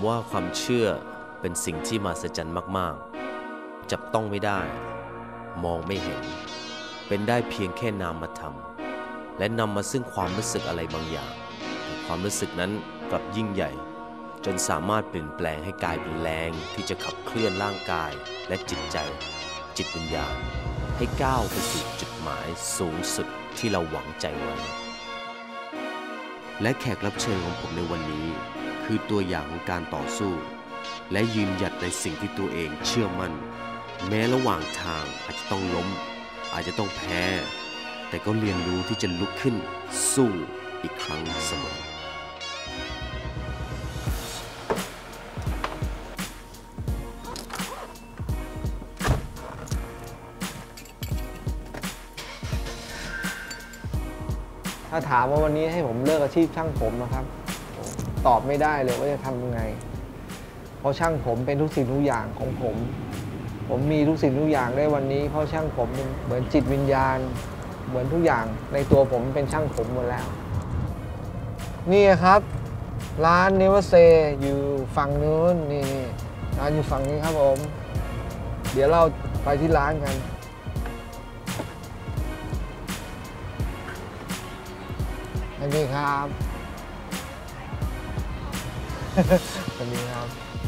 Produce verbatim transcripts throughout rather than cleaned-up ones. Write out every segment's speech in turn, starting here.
ว่าความเชื่อเป็นสิ่งที่มหัศจรรย์มากๆจับต้องไม่ได้มองไม่เห็นเป็นได้เพียงแค่นามธรรมและนำมาซึ่งความรู้สึกอะไรบางอย่างความรู้สึกนั้นกลับยิ่งใหญ่จนสามารถเปลี่ยนแปลงให้กลายเป็นแรงที่จะขับเคลื่อนร่างกายและจิตใจจิตวิญญาณให้ก้าวไปสู่จุดหมายสูงสุดที่เราหวังใจไว้และแขกรับเชิญของผมในวันนี้คือตัวอย่างของการต่อสู้และยืนหยัดในสิ่งที่ตัวเองเชื่อมั่นแม้ระหว่างทางอาจจะต้องล้มอาจจะต้องแพ้แต่ก็เรียนรู้ที่จะลุกขึ้นสู้อีกครั้งเสมอถ้าถามว่าวันนี้ให้ผมเลิกอาชีพช่างผมนะครับตอบไม่ได้เลยว่าจะทำยังไงเพราะช่างผมเป็นทุกสิ่งทุกอย่างของผมผมมีทุกสิ่งทุกอย่างได้วันนี้เพราะช่างผมเหมือนจิตวิญญาณเหมือนทุกอย่างในตัวผมเป็นช่างผมหมดแล้วนี่ครับร้านเนเวอร์เซอยู่ฝั่งนู้นนี่ร้านอยู่ฝั่งนี้ครับผมเดี๋ยวเราไปที่ร้านกันสวัสดีครับสวัสดีครับ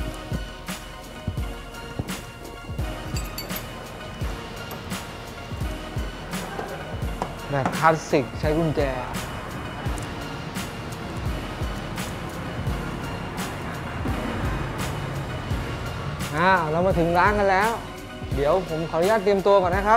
แบบคลาสสิกใช้กุญแจอ่าเรามาถึงร้านกันแล้วเดี๋ยวผมขออนุญาตเตรียมตัวก่อนนะครับ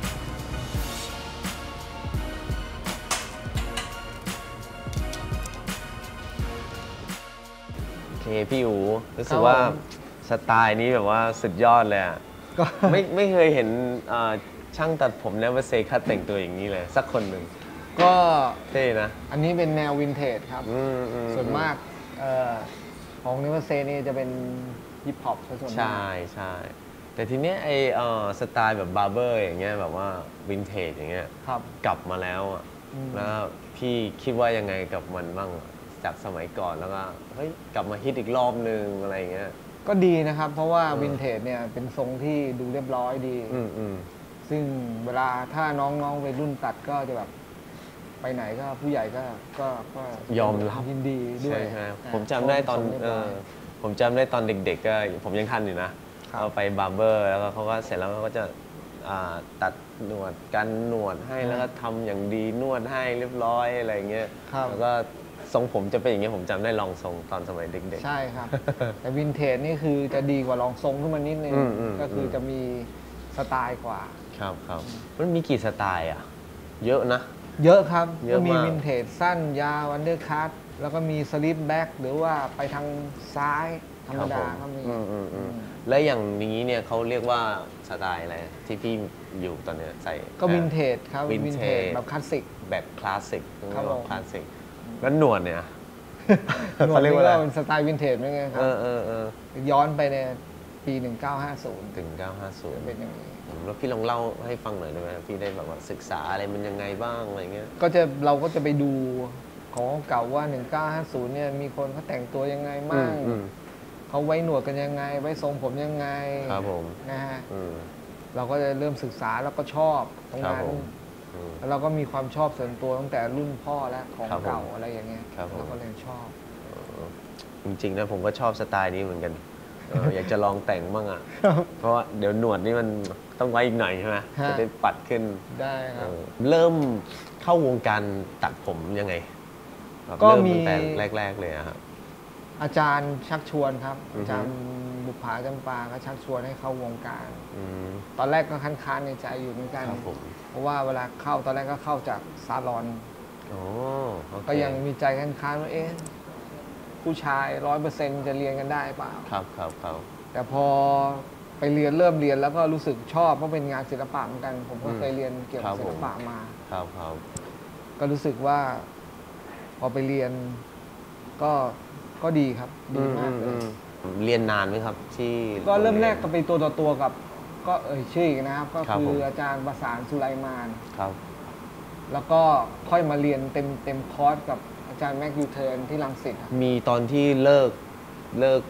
โอเคพี่อูรู้สึกว่าสไตล์นี้แบบว่าสุดยอดเลยอ่ะไม่ไม่เคยเห็นช่างตัดผมเนเวอร์เซคัตแต่งตัวอย่างนี้เลยสักคนหนึ่งก็เท่นะอันนี้เป็นแนววินเทจครับส่วนมากของเนเวอร์เซนี่จะเป็นฮิปฮอปซะส่วนมากใช่ใช่แต่ทีเนี้ยไอสไตล์แบบบาร์เบอร์อย่างเงี้ยแบบว่าวินเทจอย่างเงี้ยกลับมาแล้วอ่ะแล้วพี่คิดว่ายังไงกับมันบ้างจากสมัยก่อนแล้วก็เฮ้ยกลับมาฮิตอีกรอบนึงอะไรเงี้ยก็ดีนะครับเพราะว่าวินเทจเนี่ยเป็นทรงที่ดูเรียบร้อยดีซึ่งเวลาถ้าน้องๆวัยรุ่นตัดก็จะแบบไปไหนก็ผู้ใหญ่ก็ก็ก็ยอมรับยินดีด้วยใช่ผมจำได้ตอนผมจำได้ตอนเด็กๆก็ผมยังทันอยู่นะเอาไปบาร์เบอร์แล้วก็เขาก็เสร็จแล้วเขาก็จะตัดหนวดกันหนวดให้แล้วก็ทำอย่างดีนวดให้เรียบร้อยอะไรเงี้ยแล้วก็ทรงผมจะเป็นอย่างเงี้ยผมจำได้ลองทรงตอนสมัยเด็กๆใช่ครับแต่วินเทจนี่คือจะดีกว่าลองทรงขึ้นมานิดนึงก็คือจะมีสไตล์กว่าครับครับมันมีกี่สไตล์อ่ะเยอะนะเยอะครับก็มีวินเทจสั้นยาวอันเดอร์คัทแล้วก็มีสลิปแบ็กหรือว่าไปทางซ้ายธรรมดาก็มีแล้วอย่างนี้เนี่ยเขาเรียกว่าสไตล์อะไรที่พี่อยู่ตอนนี้ใส่ก็วินเทจครับวินเทจแบบคลาสสิกแบบคลาสสิกครับคลาสสิกแล้วหนวดเนี่ยหนวดนี่ก็เป็นสไตล์วินเทจไหมไงครับย้อนไปในปีหนึ่งเก้าห้าศูนย์ถึงเก้าห้าศูนย์เป็นอย่างนี้แล้วพี่ลองเล่าให้ฟังหน่อยได้ไหมพี่ได้แบบว่าศึกษาอะไรมันยังไงบ้างอะไรเงี้ยก็จะเราก็จะไปดูของเก่าว่าหนึ่งเก้าห้าศูนย์เนี่ยมีคนเขาแต่งตัวยังไงมั่งเขาไว้หนวดกันยังไงไว้ทรงผมยังไงครับผมนะฮะเราก็จะเริ่มศึกษาแล้วก็ชอบตรงนั้นแล้วเราก็มีความชอบส่วนตัวตั้งแต่รุ่นพ่อแล้วของเก่าอะไรอย่างเงี้ยเราก็เลยชอบจริงๆนะผมก็ชอบสไตล์นี้เหมือนกันอยากจะลองแต่งบ้างอ่ะเพราะว่าเดี๋ยวหนวดนี่มันต้องไว้อีกหน่อยใช่ไหมจะได้ปัดขึ้นได้ครับเริ่มเข้าวงการตัดผมยังไงก็มีแต่แรกๆเลยครับอาจารย์ชักชวนครับอาจารย์บุภาจำปาก็ชักชวนให้เข้าวงการตอนแรกก็ค้านๆในใจอยู่เหมือนกันเพราะว่าเวลาเข้าตอนแรกก็เข้าจากซาลอนก็ยังมีใจค้านๆว่าเอ๊ะผู้ชายร้อยเปอร์เซ็นต์จะเรียนกันได้เปล่าครับครับครับแต่พอไปเรียนเริ่มเรียนแล้วก็รู้สึกชอบเพราะเป็นงานศิลปะเหมือนกันผมก็เคยเรียนเกี่ยวกับศิลปะมาครับครับก็รู้สึกว่าพอไปเรียนก็ก็ดีครับดีมากเลยเรียนนานไหมครับที่ก็เริ่มแรกก็ไปตัวต่อตัวกับก็เอ่ยชื่อนะครับก็คืออาจารย์ประสานสุไลมานครับแล้วก็ค่อยมาเรียนเต็มเต็มคอร์สกับอาจารย์แม็กยูเทิร์นที่รังสิตมีตอนที่เลิกเลิก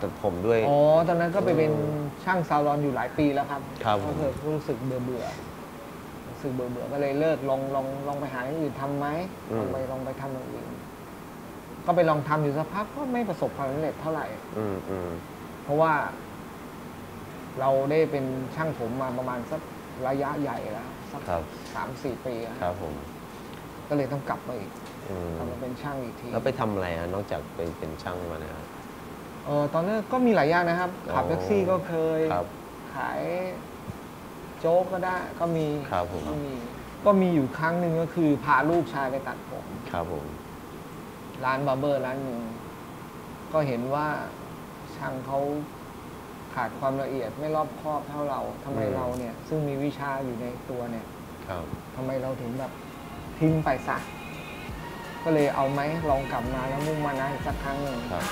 ตัดผมด้วยอ๋อตอนนั้นก็ไปเป็นอืมช่างซาลอนอยู่หลายปีแล้วครับครับผมก็คือรู้สึกเบื่อเบื่อรู้สึกเบื่อเบื่อก็เลยเลิกลองลองลองไปหาอย่างอื่นทำไหมลองไปลองไปทำอย่างอื่นก็ไปลองทำอยู่สักพักก็ไม่ประสบความสำเร็จเท่าไหร่อืมอืมเพราะว่า เราได้เป็นช่างผมมาประมาณสักระยะใหญ่แล้วสักครับสามสี่ปีแล้วครับผมก็เลยต้องกลับมาอีกอืมกลับมาเป็นช่างอีกทีแล้วไปทำอะไรอะนอกจากเป็นเป็นช่างมาเนะครับเออตอนนั้นก็มีหลายอย่างนะครับ ขับอ๋อแท็กซี่ก็เคยครับขายโจ๊กก็ได้ก็มีครับผมก็มี ก็มีอยู่ครั้งหนึ่งก็คือพาลูกชายไปตัดผมครับผมร้านบาร์เบอร์ร้านหนึ่งก็เห็นว่าช่างเขาขาดความละเอียดไม่รอบคอบเท่าเราทำไมอืมเราเนี่ย ซึ่งมีวิชาอยู่ในตัวเนี่ยครับทำไมเราถึงแบบทิ้งไปซะก็เลยเอาไหมลองกลับมาแล้วมุ่งมานะอีกสักครั้งหนึ่งครับ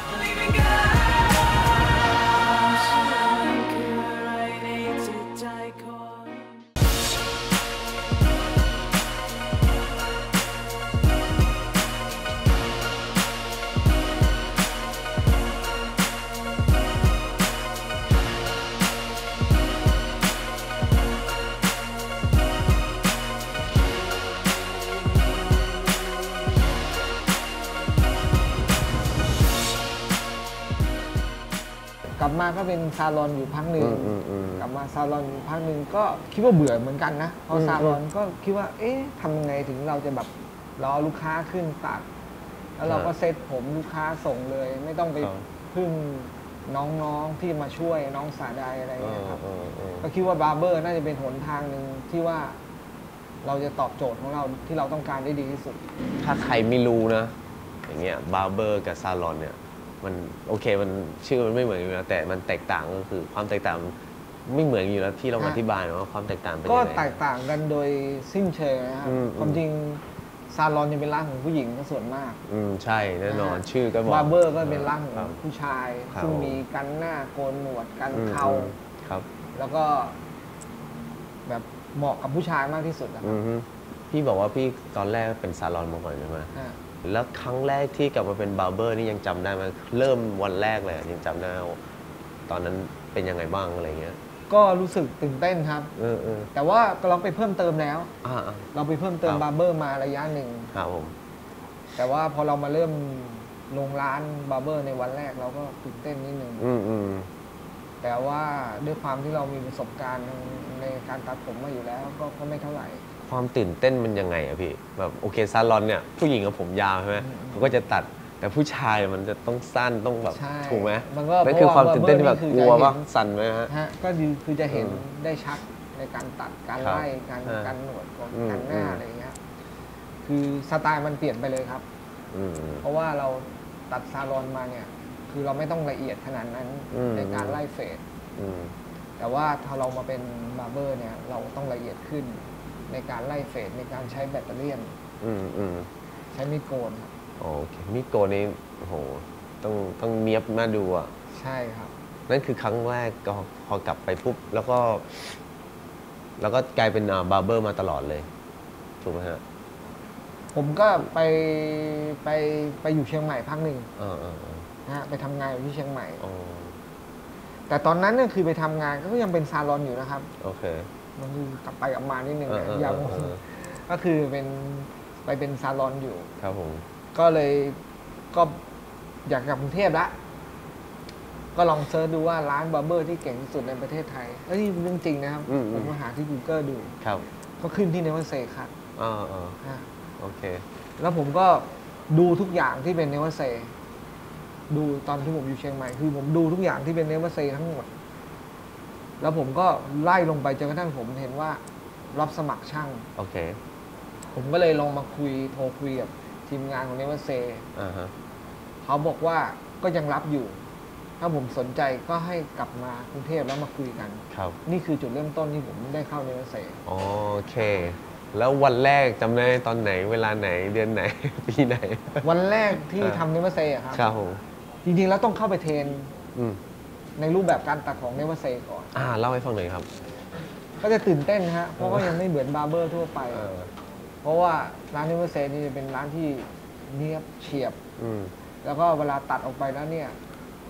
กลับมาก็เป็นซาลอนอยู่พักหนึ่งอืมอืมอืมกลับมาซาลอนอยู่พักหนึ่งก็คิดว่าเบื่อเหมือนกันนะเพราะอืมซาลอนก็คิดว่า เอ๊ะทำยังไงถึงเราจะแบบรอลูกค้าขึ้นตัด แล้วเราก็เซ็ตผมลูกค้าส่งเลย ไม่ต้องไปครับพึ่งน้องๆที่มาช่วยน้องสาดายอะไรอย่างเอเงี้อยครับเออเออก็คิดว่าบาร์เบอร์น่าจะเป็นหนทางหนึ่งที่ว่าเราจะตอบโจทย์ของเราที่เราต้องการได้ดีที่สุดถ้าใครไม่รู้นะ อย่างเงี้ยบาร์เบอร์กับซาลอนเนี่ย มันโอเคมันชื่อมันไม่เหมือนอยู่แล้วแต่มันแตกต่างก็คือความแตกต่างไม่เหมือนอยู่แล้วที่เราฮะอธิบายนะว่าความแตกต่างเป็นก็ยังไงแตกต่างกันโดยสิ้นเชิงนะครับอืมความจริงซาลอนจะเป็นร้านของผู้หญิงก็ส่วนมากอืมใช่แน่นอนนะฮะชื่อก็บอกบาร์เบอร์ก็เป็นร้านขคอรังบผู้ชายครับซึ่งมีกันหน้าโกนหนวดกันอืมเขาอืมครับแล้วก็แบบเหมาะกับผู้ชายมากที่สุดนะคอืรับอฮึพี่บอกว่าพี่ตอนแรกเป็นซาลอนมาก่อนใช่ไหมฮะแล้วครั้งแรกที่กลับมาเป็นบาร์เบอร์นี่ยังจำได้ไหมเริ่มวันแรกเลยยังจำได้ว่าตอนนั้นเป็นยังไงบ้างอะไรเงี้ยก็รู้สึกตื่นเต้นครับเออเออแต่ว่าเราไปเพิ่มเติมแล้วอ่าอ่าเราไปเพิ่มเติมครับบาร์เบอร์มาระยะหนึ่งครับผมแต่ว่าพอเรามาเริ่มลงร้านบาร์เบอร์ในวันแรกเราก็ตื่นเต้นนิดนึงอืมอืมแต่ว่าด้วยความที่เรามีประสบการณ์ในการตัดผมมาอยู่แล้วก็ก็ไม่เท่าไหร่ความตื่นเต้นมันยังไงอะพี่แบบโอเคซาลอนเนี่ยผู้หญิงกับผมยาวใช่ไหมเขาก็จะตัดแต่ผู้ชายมันจะต้องสั้นต้องแบบใช่ถูกไหมมันก็นั่นคือเพควาราะมว่าตื่นเต้นที่แบบ barber นี่กคือลัวจะเห็นว่าสั่นไหมฮะฮะก็คือคือจะเห็นอืมได้ชัดในการตัดการครับไล่การฮะการหนวดอืมการหน้าอืมอะไรอย่างเงี้ยคือสไตล์มันเปลี่ยนไปเลยครับอืมอืมเพราะว่าเราตัดซาลอนมาเนี่ย คือเราไม่ต้องละเอียดขนาดนั้นอืมในการไล่เฟดอืมแต่ว่าถ้าเรามาเป็นบาร์เบอร์เนี่ยเราต้องละเอียดขึ้นในการไล่เฟดในการใช้แบตเตอรี่ยนอืมอืมใช้มีดโกนครับโอเคมิโกะนี่โอ้โหต้องต้องเนียบน่าดูอ่ะใช่ครับนั่นคือครั้งแรกก็พอกลับไปปุ๊บแล้วก็ แล้วก็กลายเป็นบาร์เบอร์มาตลอดเลยถูกไหมฮะผมก็ไปไปไปอยู่เชียงใหม่พักหนึ่งอ่าอ่าอ่านะฮะไปทำงานอยู่ที่เชียงใหม่อ๋อแต่ตอนนั้นเนี่ยคือไปทำงานก็ยังเป็นซาลอนอยู่นะครับโอเคมันคือกลับไปกลับมานิดนึงเออนะเออยังเออก็คือเป็นไปเป็นซาลอนอยู่ครับผมก็เลยก็อยากกลับกรุงเทพละก็ลองเซิร์ชดูว่าร้านบาร์เบอร์ที่เก่งที่สุดในประเทศไทยแล้วนี่เป็นเรื่องจริงนะครับอืมอืผมมมาหาที่ Google ดูครับก็ขึ้นที่เนเวอร์เซคัตอ่าอ่าฮะโอเคแล้วผมก็ดูทุกอย่างที่เป็นเนเวอร์เซดูตอนที่ผมอยู่เชียงใหม่คือผมดูทุกอย่างที่เป็นเนเวอร์เซทั้งหมด แล้วผมก็ไล่ลงไปจนกระทั่งผมเห็นว่ารับสมัครช่างโอเคผมก็เลยลองมาคุยโทรคุยกับทีมงานของเนเวอร์เซอ่าฮะเขาบอกว่าก็ยังรับอยู่ ถ้าผมสนใจก็ให้กลับมากรุงเทพแล้วมาคุยกันครับนี่คือจุดเริ่มต้นที่ผมได้เข้าเนเวอร์เซโอเค แล้ววันแรกจำได้ตอนไหนเวลาไหนเดือนไหน ปีไหนวันแรกที่เออทำเนเวอร์เซอะครับครับผมจริงๆแล้วต้องเข้าไปเทรนอืมในรูปแบบการตัดของเนเวอร์เซก่อนอ่าเล่าให้ฟังหน่อยครับก็จะตื่นเต้นฮะเพราะว่ายังไม่เหมือนบาร์เบอร์ทั่วไปเออเพราะว่าร้านเนเวอร์เซนี่จะเป็นร้านที่เนียบเฉียบอืมแล้วก็เวลาตัดออกไปแล้วเนี่ย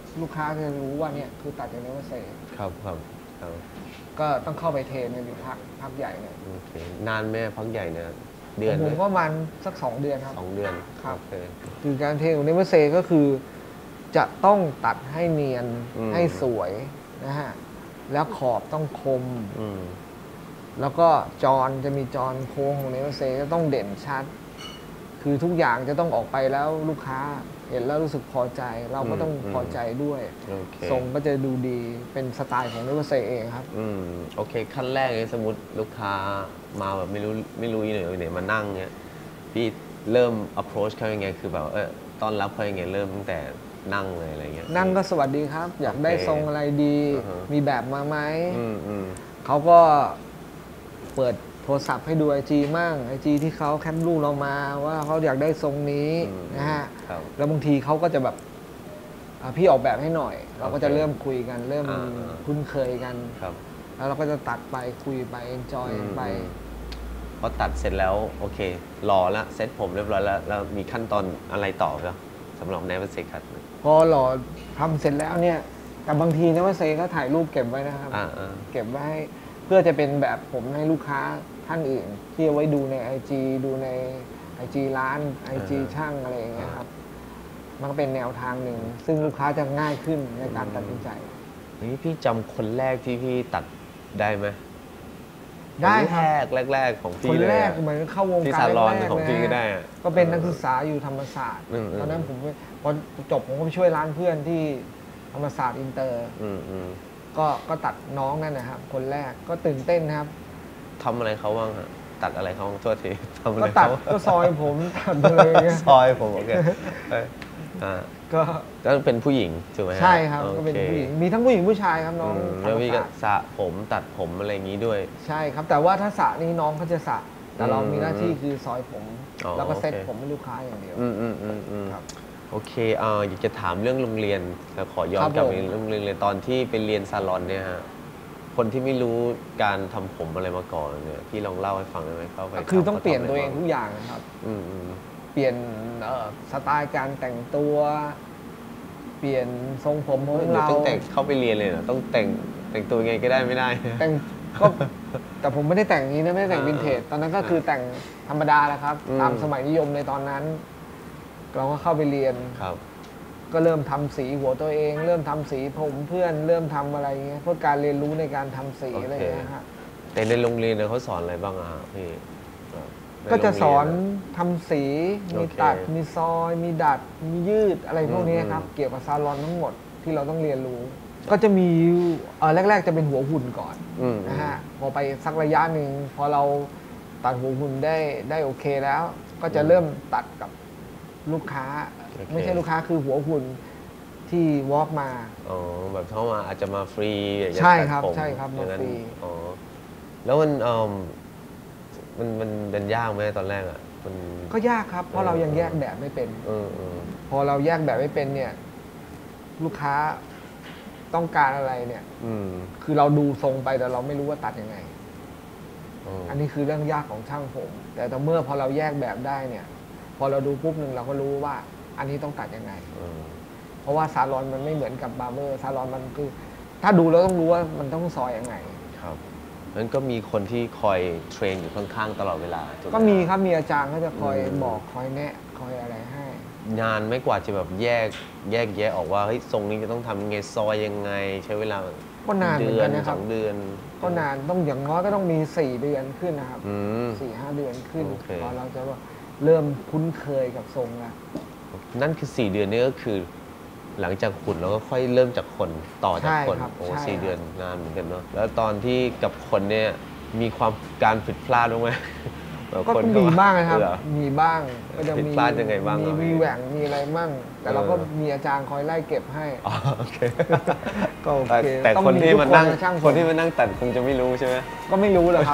ลูกค้าจะรู้ว่าเนี่ยคือตัดจากเนเวอร์เซครับครับครับก็ต้องเข้าไปเทรนกันอยู่พักพักใหญ่เนี่ยโอเคนานไหมพักใหญ่เนี่ยเดือนผไหมก็ประมาณสักสองเดือนครับสองเดือนครับโอเคคือการเทรนของเนเวอร์เซก็คือจะต้องตัดให้เนียนอืมให้สวยนะฮะแล้วขอบต้องคมอืมแล้วก็จอนจะมีจอนโค้งของเนเวอร์เซก็ต้องเด่นชัด คือทุกอย่างจะต้องออกไปแล้วลูกค้าเห็นแล้วรู้สึกพอใจ เราก็ต้องอืมพอใจด้วยโอเคทรงก็จะดูดีเป็นสไตล์ของเนเวอร์เซเองครับอืมโอเคขั้นแรกเลยสมมติลูกค้ามาแบบไม่รู้ไม่รู้อยู่ไหนอยู่ไหนมานั่งเนี้ยพี่เริ่ม approach เขายังไงคือแบบเออต้อนรับเขายังไงเริ่มตั้งแต่นั่งเลยอะไรเงี้ยนั่งก็สวัสดีครับ อยากได้โอเคทรงอะไรดีอือฮะมีแบบมาไหมอืมอืมเขาก็เปิดโทรศัพท์ให้ดูไอจีมั่งไอจีที่เขาแคปรูปเรามาว่าเขาอยากได้ทรงนี้อืมนะฮะครับแล้วบางทีเขาก็จะแบบอ่ะพี่ออกแบบให้หน่อย เราก็จะโอเคเริ่มคุยกัน เริ่มอ่าอ่าคุ้นเคยกันครับแล้วเราก็จะตัดไปคุยไปเอนจอยไปอืมพอตัดเสร็จแล้วโอเครอแล้วเซ็ตผมเรียบร้อยแล้วแล้วมีขั้นตอนอะไรต่อไหมครับสำหรับในวันเซ็ตคัดพอหล่อทำเสร็จแล้วเนี่ย แต่บางทีนะว่าเซก็ถ่ายรูปเก็บไว้นะครับอ่าอ่าเก็บไว้ให้เพื่อจะเป็นแบบผมให้ลูกค้าท่านอื่น ที่เอาไว้ดูใน ไอ จี ดูใน ไอ จี ร้าน ไอ จี ช่างอะไรอย่างเงี้ยครับ มันก็เป็นแนวทางหนึ่ง ซึ่งลูกค้าจะง่ายขึ้นในการตัดสินใจนี่พี่จำคนแรกที่พี่ตัดได้ไหมได้นครับแรกแรกๆของพี่คนเลยแรกอะเหมือนเข้าวงที่การซาลอนแรกๆของพี่นะก็ได้อะก็เป็นนักศึกษาอยู่ธรรมศาสตร์อืมอืมตอนนั้นผมพอจบผมก็ไปช่วยร้านเพื่อนที่ธรรมศาสตร์อินเตอร์อืมอืมก็ก็ตัดน้องนั่นนะครับ คนแรกก็ตื่นเต้นนะครับทำอะไรเขาบ้างฮะตัดอะไรเขาโทษทีทำอะไรก็ตัดเขาก็ซอยผมตัดเลยเงี้ยซอยผมโอเคเอ้ยอ่าก็ก็เป็นผู้หญิงถูกไหมฮะใช่ครับโอก็เป็นคผู้หญิงมีทั้งผู้หญิงผู้ชายครับน้องอืมธรแล้วรมพี่ก็ศาสตร์สระผมตัดผมอะไรอย่างนี้ด้วยใช่ครับ แต่ว่าถ้าสระนี่น้องเขาจะสระแต่เราอืมมีหน้าที่คือซอยผมอ๋อแล้วก็เซ็ตโอเคผมให้ลูกค้าอย่างเดียวอืมอืมอืมอืมครับโอเคเอ่ออยากจะถามเรื่องโรงเรียนแต่ขอย้อครันบกลับผมไปเรื่องโรงเรียนตอนที่ไปเรียนซาลอนเนี่ยฮะคนที่ไม่รู้การทำผมอะไรมาก่อนเนี่ยพี่ลองเล่าให้ฟังได้ไหมเข้าไปคือต้องขาเปลี่ยนทำะไรตัวเองบ้าทุกอย่างนะครับอืมอืมเปลี่ยนเอ่อสไตล์การแต่งตัว เปลี่ยนทรงผมของเดี๋ยวเราต้องแต่งเข้าไปเรียนเลยเหรอต้องแต่งแต่งตัวไงก็ได้ไม่ได้แต่งก็แต่ผมไม่ได้แต่งอย่างนี้นะไม่ได้แต่งอ่าวินเทจตอนนั้นก็คือแต่งธรรมดาแหละครับอืมตามสมัยนิยมในตอนนั้น เราก็เข้าไปเรียนครับก็เริ่มทำสีหัวตัวเอง เริ่มทำสีผมเพื่อนเริ่มทำอะไรเงี้ยเพื่อการเรียนรู้ในการทำสีโอเคอะไรเงี้ยครับแต่ในโรงเรียนเนี่ยเขาสอนอะไรบ้างอะฮะพี่ในก็จะสอนโรงเรียทำสีโอมีเคตัดมีซอย มีดัด มียืดอะไรพวกนี้ครับอืมเกี่ยวกับซาลอนทั้งหมดที่เราต้องเรียนรู้ ก็จะมีเอ่อแรก ๆ จะเป็นหัวหุ่นก่อนอืมนะฮะพอไปสักระยะหนึ่งพอเราตัดหัวหุ่นได้ได้โอเคแล้ว ก็จะเริ่มตัดกับลูกค้า ไม่ใช่ลูกค้าคือหัวหุ่นที่วอล์กมาอ๋อแบบเข้ามาอาจจะมาฟรีอยากจะใช่ตัดครับผมใช่ครับอย่างนั้นมาฟรีอ๋อแล้วมันเอมมันมันมันยากไหมตอนแรกอ่ะมันก็ยากครับ เพราะเรายังแยกแบบไม่เป็นเออเออพอเราแยกแบบไม่เป็นเนี่ย ลูกค้าต้องการอะไรเนี่ยอืมคือเราดูทรงไปแต่เราไม่รู้ว่าตัดยังไงอ๋ออันนี้คือเรื่องยากของช่างผม แต่ต่อเมื่อพอเราแยกแบบได้เนี่ย พอเราดูปุ๊บหนึ่งเราก็รู้ว่า อันนี้ต้องตัดยังไงเออเพราะว่าซาลอนมันไม่เหมือนกับบาร์เบอร์ซาลอนมันคือ ถ้าดูแล้วต้องรู้ว่ามันต้องซอยยังไงครับงั้นก็มีคนที่คอยเทรนอยู่ข้างๆตลอดเวลาถูไหก็มีครับมีอาจารย์ก็จะคอยอืมบอกคอยแนะคอยอะไรให้นานไม่กว่าจะแบบแยกแยกแยะออกว่าเฮ้ยทรงนี้จะต้องทำยังไงซอยยังไง ใช้เวลาก็นานเหมือนกันนะคสรับองเดือนก็นานต้องอย่างน้อยก็ต้องมีสี่เดือนขึ้นนะครับอืมสี่ห้าเดือนขึ้นโอเคพอเราจะว่าเริ่มคุ้นเคยกับทรงแล้วนั่นคือสี่เดือนนี่ก็คือ หลังจากหุ่นเราก็ค่อยเริ่มจากคนต่อจากคนใช่ครับโอ้ใช่สี่ครับเดือนนานเหมือนกันเนาะแล้วตอนที่กับคนเนี่ยมีความการผิดพลาดบ้างไหมแบบก็คนมีบ้างนะครับเหรอมีบ้างก็จะผิดมีพลาดยังไงบ้างมีอ่ะมีแหว่งมีอะไรบ้างแต่เราก็เออมีอาจารย์คอยไล่เก็บให้อ๋อโอเคก็โอแต่เคแต่ต้องคนที่ทุกมานั่งะช่างผมคนที่มานั่งตัดคงจะไม่รู้ใช่ไหมก็ไม่รู้เลยครับ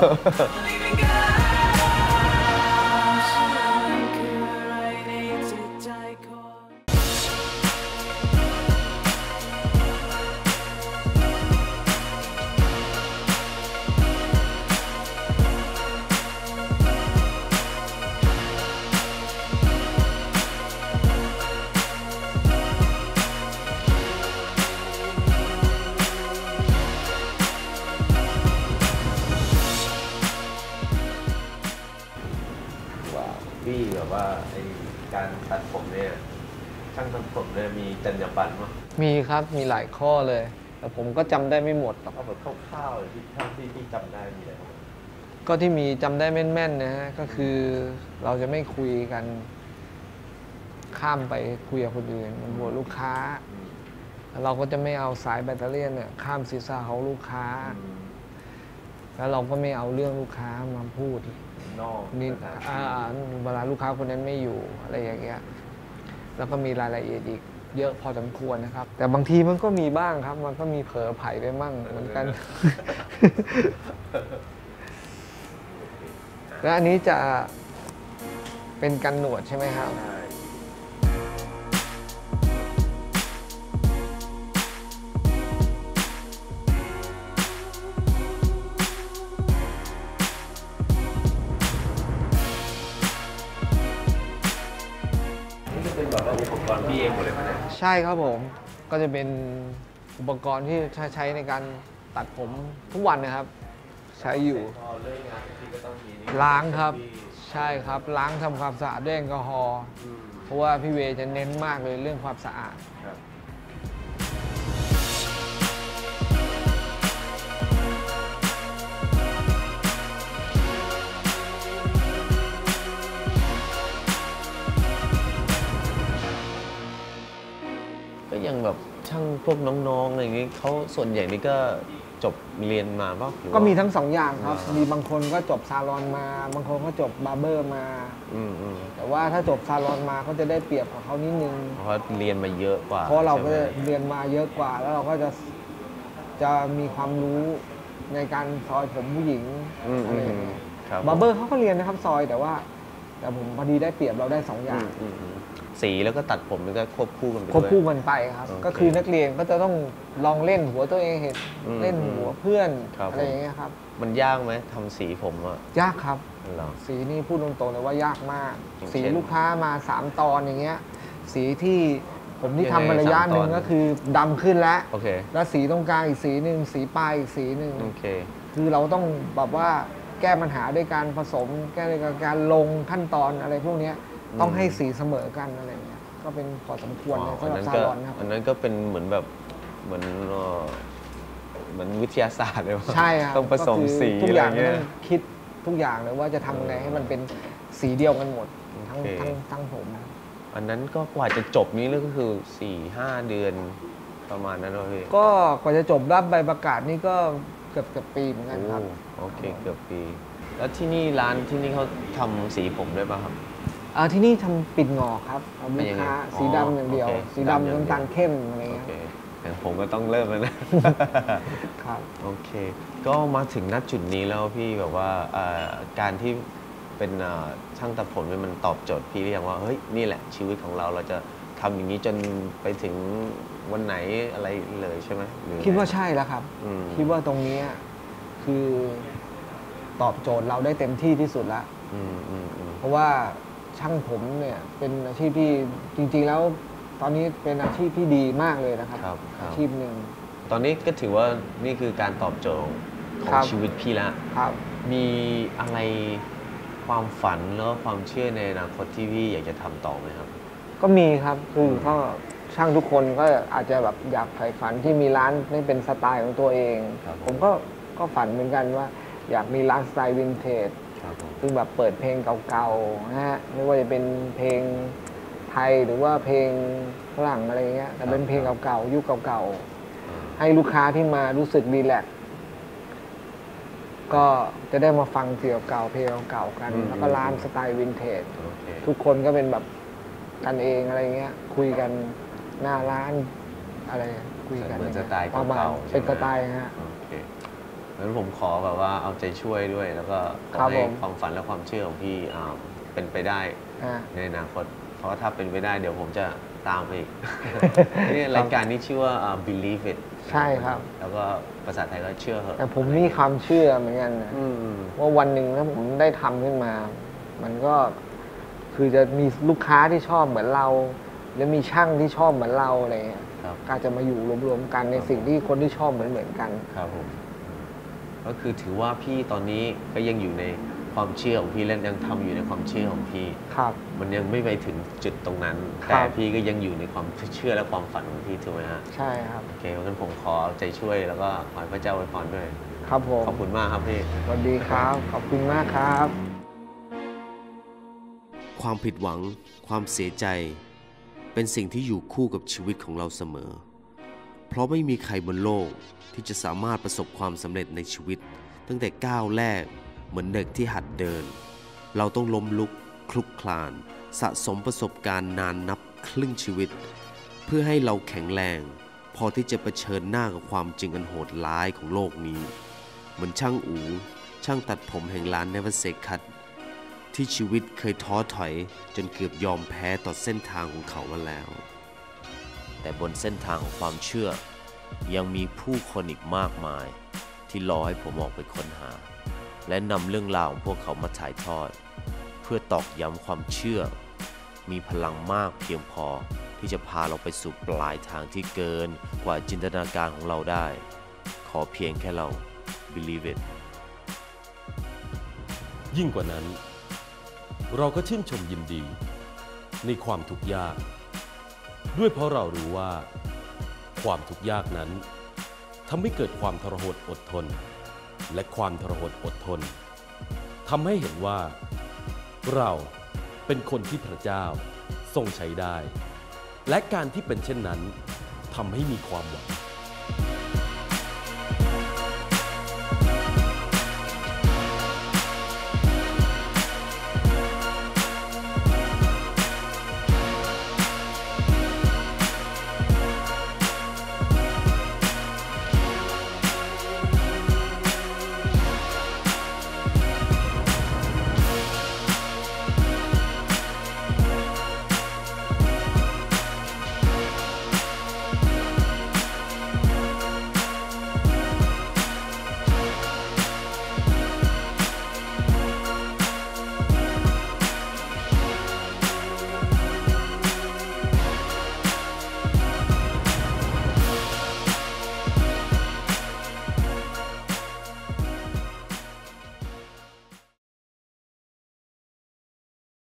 พี่แบบว่าไอการตัดผมเนี่ยช่างทำผมเนี่ยมีจรรยาบรรณมั้ยมีครับมีหลายข้อเลย แต่ผมก็จำได้ไม่หมดหรอกเอาแบบคร่าวๆที่เท่าที่พี่จำได้มีอะไรบ้างก็ที่มีจำได้แม่นๆนะฮะก็คือเราจะไม่คุยกันข้ามไปคุยกับคนอื่นบนหัวลูกค้า เราก็จะไม่เอาสายแบตเตอรี่เนี่ยข้ามศีรษะของลูกค้า แล้วเราก็ไม่เอาเรื่องลูกค้ามาพูดนอกนี่อ่าเวลาลูกค้าคนนั้นไม่อยู่อะไรอย่างเงี้ยแล้วก็มีรายละเอียดอีกเยอะพอสมควรนะครับ แต่บางทีมันก็มีบ้างครับ มันก็มีเผลอไผ่ไปมั่งเหมือนกัน แล้วอันนี้จะเป็นกันหนวดใช่ไหมครับใช่นี่ก็เป็นแบบว่าอุปกรณ์พี่เองหมดเลยไหมเนี่ยใช่ครับผมก็จะเป็นอุปกรณ์ที่ใช้ใช้ในการตัดผมทุกวันนะครับ ใช้อยู่พอเลิกงานพี่ก็ต้องมีนี่ล้างครับ ใช่ครับล้างทำความสะอาดด้วยแอลกอฮอล์อืมเพราะว่าพี่เวย์จะเน้นมากเลยเรื่องความสะอาดครับ ก็ยังแบบช่างพวกน้องๆอะไรอย่างงี้เขาส่วนใหญ่นี่ก็จบเรียนมาป่ะหรือว่าก็มีทั้งสองอย่างครับอ่ามีมีบางคนก็จบซาลอนมา บางคนก็จบบาร์เบอร์มาอืมอืมแต่ว่าถ้าจบซาลอนมาก็จะได้เปรียบกว่าเขานิดนึงเพราะเรียนมาเยอะกว่าเพราะเราก็ใช่ไหมเรียนมาเยอะกว่า แล้วเราก็จะจะมีความรู้ในการซอยผมผู้หญิงอืมอะอืไรมอย่างเงี้ยครับบาร์เบอร์เขาก็เรียนนะครับซอยแต่ว่า แต่ผมพอดีได้เปรียบเราได้สองออืย่างมอืมอืมสีแล้วก็ตัดผมมันก็ควบคู่กันไปควบด้วยคู่กันไปครับโอเคก็คือนักเรียนก็จะต้องลองเล่นหัวตัวเองเห็นอืมเล่นหัวเพื่อนครับอะไรอย่างเงี้ยครับมันยากไหมทำสีผมอะยากครับเหรอสีนี่พูดตรงๆเลยว่ายากมากอย่างสีเช่นลูกค้ามาสามตอนอย่างเงี้ย สีที่ผมที่ยังไงทำมาระยะหนึ่งสามตอนก็คือดำขึ้นแล้วโอเคแล้วสีตรงกลางอีกสีหนึ่งสีปลายอีกสีหนึ่งโอเคคือเราต้องแบบว่าแก้ปัญหาด้วยการผสม แก้ด้วยการลงขั้นตอนอะไรพวกเนี้ยต้องให้สีเสมอกันอะไรอย่างเงี้ยก็เป็นพอสมควรอ๋เลอยสำหรับอันนั้นซาก็ลอนครับอันนั้นก็เป็นเหมือนแบบเหมือนเอ่อเหมือนวิทยาศาสตร์เลยว่าใช่ครับต้องผสมก็คือสีทุกอะไรอย่างเงี้ต้ยองคิดทุกอย่างเลยว่าจะทำยังไงให้มันเป็นสีเดียวกันหมด ทั้งโอเคทั้งทั้งผมอันนั้นก็กว่าจะจบนี้ก็คือสี่ห้าเดือนประมาณนั้นเลยพี่ก็กว่าจะจบรับใบประกาศนี่ก็เกือบเกือบปีเหมือนกันครับโอ้โอเคเกือบปี แล้วที่นี่ร้านที่นี่เขาทำสีผมด้วยป่ะครับอ่าที่นี่ทำปิดงอกครับเอาเป็ลูนกยังไงค้าอ๋อสีดำอย่างเดียวโอเคสีดำอย่างเดียวดำน้ำตาลเข้มอะไรโอเงี้ยเคงั้นผมก็ต้องเริ่มแล้วนะครับโอเค ก็มาถึงณจุดนี้แล้วพี่แบบว่าเอ่อการที่เป็นเอ่อช่างตัดผมเนี่ยมันตอบโจทย์พี่หรือยังว่าเฮ้ยนี่แหละชีวิตของเราเราจะทำอย่างนี้จนไปถึงวันไหนอะไรเลยใช่ไหมหรือคิดว่าใช่แล้วครับอืมคิดว่าตรงนี้คือตอบโจทย์เราได้เต็มที่ที่สุดแล้วอืมอืมอืมเพราะว่าช่างผมเนี่ยเป็นอาชีพที่จริงๆแล้ว ตอนนี้เป็นอาชีพที่ดีมากเลยนะครับครับครัอาบชีพหนึ่งตอนนี้ก็ถือว่านี่คือการตอบโจทย์ขอครังบชีวิตพี่ละครับมีอะไรความฝันแล้วก็ความเชื่อในอนาคตที่พี่อยากจะทำต่อไหมครับก็มีครับคือก็ช่างทุกคนก็อาจจะแบบอยากใฝ่ฝันที่มีร้านที่เป็นสไตล์ของตัวเองครับผมผมก็ก็ฝันเหมือนกันว่า อยากมีร้านสไตล์วินเทจครับผมซึ่งแบบเปิดเพลงเก่าๆนะฮะไม่ว่าจะเป็นเพลงไทยหรือว่าเพลงฝรั่งอะไรเงี้ยแต่เป็นเพลงเก่าๆยุคเก่าๆให้ลูกค้าที่มารู้สึกรีแลกซ์ก็จะได้มาฟังเพลงเก่าๆเพลงเก่าๆกัน แล้วก็ร้านสไตล์วินเทจโอเคทุกคนก็เป็นแบบกันเองอะไรเงี้ย คุยกันหน้าร้านอะไรคุยกันเหมือนสไตล์ประมาณเก่าๆใช่ไหมเป็นสไตล์ฮะโอเคงั้นผมขอแบบว่าเอาใจช่วยด้วย แล้วก็ขครัอบ ให้ผมความฝันและความเชื่อของพี่อ่าเป็นไปได้อ่าในอนาคต เพราะว่าถ้าเป็นไปได้เดี๋ยวผมจะตามไปอีก นี่รายการนี้ชื่อว่าอ่า believe it ใช่ครับแล้วก็ภาษาไทยก็เชื่อเหอะแต่ผมมีความเชื่อเหมือนกันนะอืมว่าวันหนึ่งถ้าผมได้ทำขึ้นมา มันก็คือจะมีลูกค้าที่ชอบเหมือนเรา และมีช่างที่ชอบเหมือนเราอะไรเงี้ยครับก็จะมาอยู่รวมๆกันในสิ่งที่คนที่ชอบเหมือนเหมือนๆกันครับผม ก็คือถือว่าพี่ตอนนี้ก็ยังอยู่ในความเชื่อของพี่และยังทำอยู่ในความเชื่อของพี่ครับมันยังไม่ไปถึงจุดตรงนั้นครับแต่พี่ก็ยังอยู่ในความเชื่อและความฝันของพี่ถูกไหมฮะใช่ครับโอเคงั้นผมขอเอาใจช่วยแล้วก็ขอให้พระเจ้าอวยพรด้วยครับผมขอบคุณมากครับพี่สวัสดีครับ ขอบคุณมากครับความผิดหวัง ความเสียใจ เป็นสิ่งที่อยู่คู่กับชีวิตของเราเสมอ เพราะไม่มีใครบนโลกที่จะสามารถประสบความสำเร็จในชีวิต ตั้งแต่ก้าวแรกเหมือนเด็กที่หัดเดิน เราต้องล้มลุกคลุกคลาน สะสมประสบการณ์นานนับครึ่งชีวิต เพื่อให้เราแข็งแรง พอที่จะเผชิญหน้ากับความจริงอันโหดร้ายของโลกนี้ เหมือนช่างอูช่างตัดผมแห่งร้าน Never Say Cut ที่ชีวิตเคยท้อถอยจนเกือบยอมแพ้ต่อเส้นทางของเขามาแล้ว แต่บนเส้นทางของความเชื่อ ยังมีผู้คนอีกมากมาย ที่รอให้ผมออกไปค้นหา และนำเรื่องราวของพวกเขามาถ่ายทอด เพื่อตอกย้ำความเชื่อ มีพลังมากเพียงพอที่จะพาเราไปสู่ปลายทางที่เกินกว่าจินตนาการของเราได้ ขอเพียงแค่เรา believe it ยิ่งกว่านั้น เราก็ชื่นชมยินดีในความทุกข์ยาก ด้วยเพราะเรารู้ว่า ความทุกข์ยากนั้นทำให้เกิดความทรหดอดทน และความทรหดอดทนทำให้เห็นว่า เราเป็นคนที่พระเจ้าทรงใช้ได้ และการที่เป็นเช่นนั้นทำให้มีความหวัง